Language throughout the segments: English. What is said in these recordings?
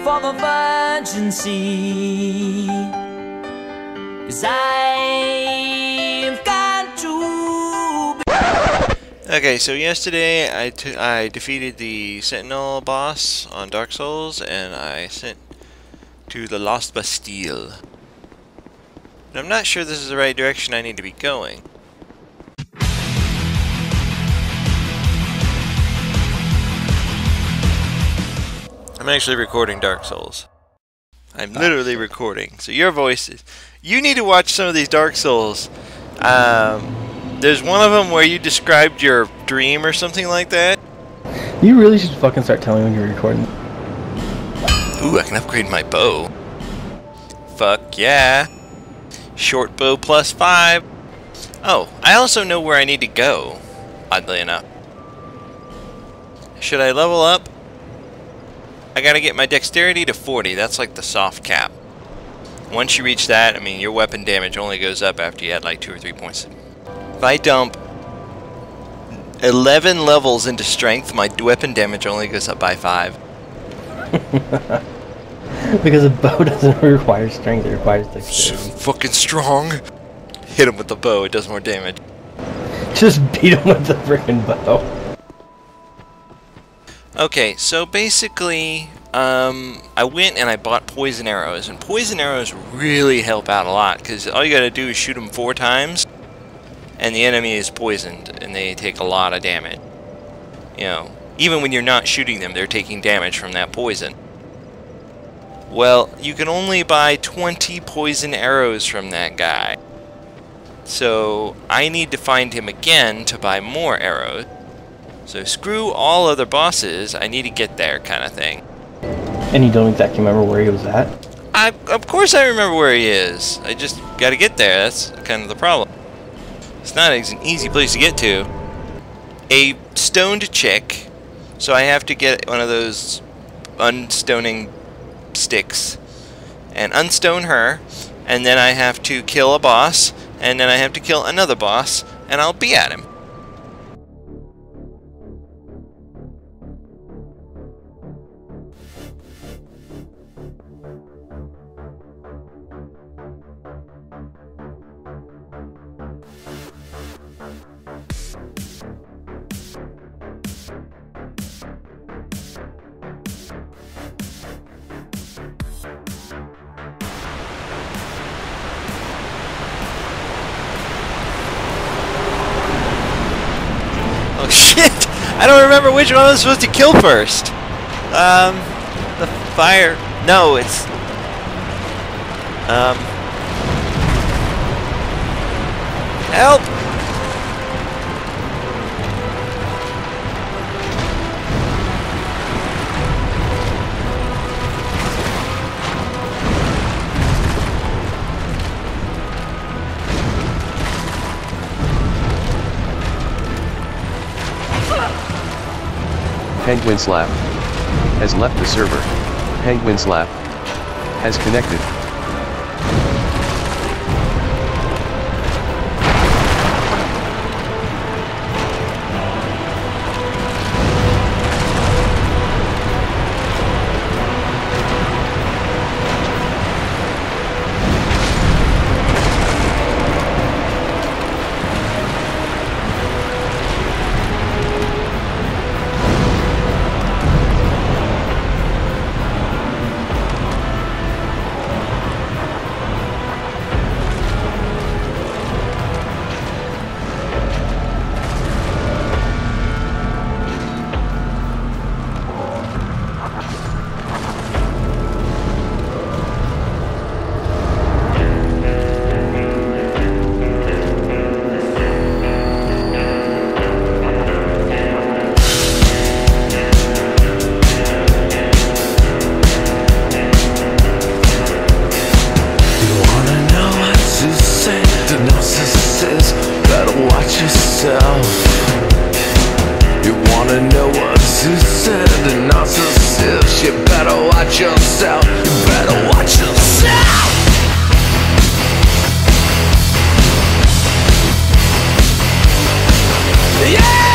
for the virgin sea, 'cause I've got to be. Okay, so yesterday I defeated the Sentinel boss on Dark Souls, and I sent to the Lost Bastille. And I'm not sure this is the right direction I need to be going. I'm actually recording Dark Souls. I'm literally recording. So your voices. You need to watch some of these Dark Souls. There's one of them where you described your dream or something like that. You really should fucking start telling me when you're recording. Ooh, I can upgrade my bow. Fuck yeah. Short bow +5. Oh, I also know where I need to go, oddly enough. Should I level up? I gotta get my dexterity to 40. That's like the soft cap. Once you reach that, I mean, your weapon damage only goes up after you add like 2 or 3 points. If I dump 11 levels into strength, my weapon damage only goes up by 5. Because a bow doesn't require strength, it requires dexterity. So fucking strong. Hit him with the bow, it does more damage. Just beat him with the frickin' bow. Okay, so basically, I went and I bought poison arrows, and poison arrows really help out a lot, because all you gotta do is shoot them 4 times, and the enemy is poisoned, and they take a lot of damage. You know, even when you're not shooting them, they're taking damage from that poison. Well, you can only buy 20 poison arrows from that guy. So, I need to find him again to buy more arrows. So screw all other bosses, I need to get there, kind of thing. And you don't exactly remember where he was at? Of course I remember where he is. I just gotta get there, that's kind of the problem. It's not an easy place to get to. A stoned chick, so I have to get one of those unstoning sticks and unstone her, and then I have to kill a boss, and then I have to kill another boss, and I'll be at him. Oh shit! I don't remember which one I was supposed to kill first. The fire. No, it's help! Penguin Slap has left the server. Penguin Slap has connected. You wanna know what to say? The narcissist. You better watch yourself. You better watch yourself. Yeah!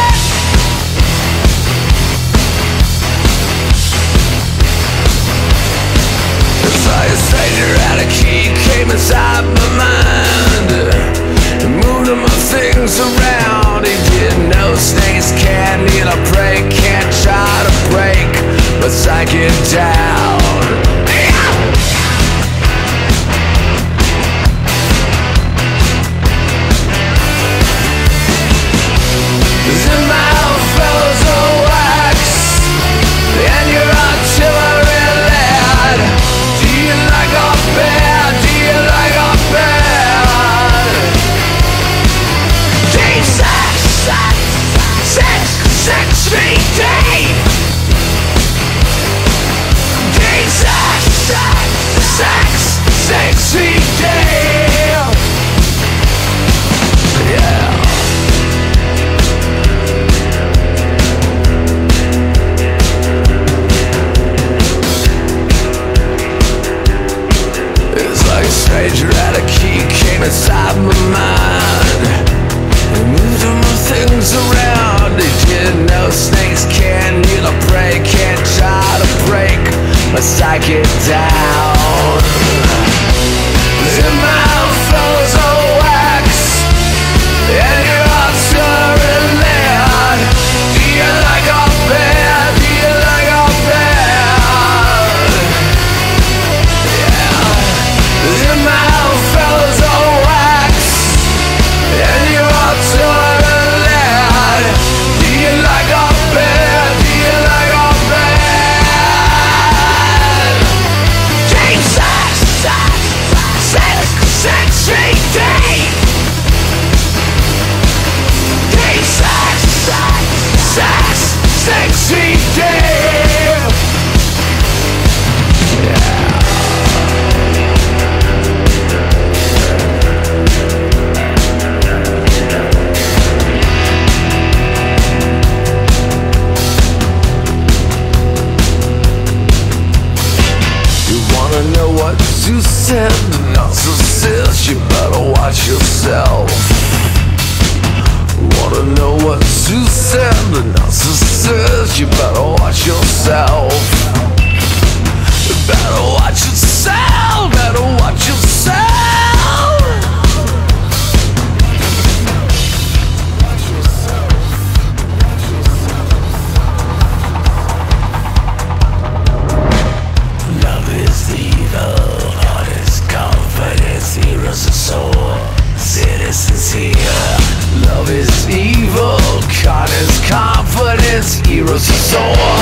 his heroes soar.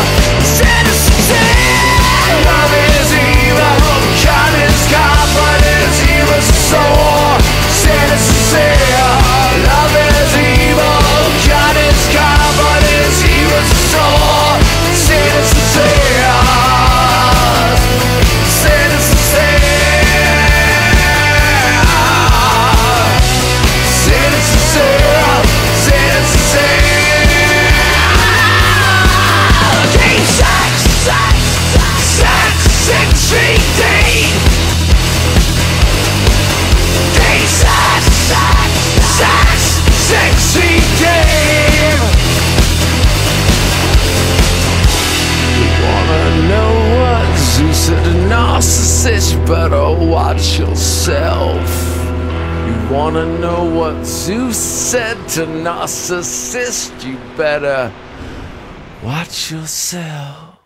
Love is evil, God is God, but his heroes soar. Love is evil, God is God, but his heroes soar. Narcissist, you better watch yourself. You wanna know what Zeus said to Narcissist? You better watch yourself.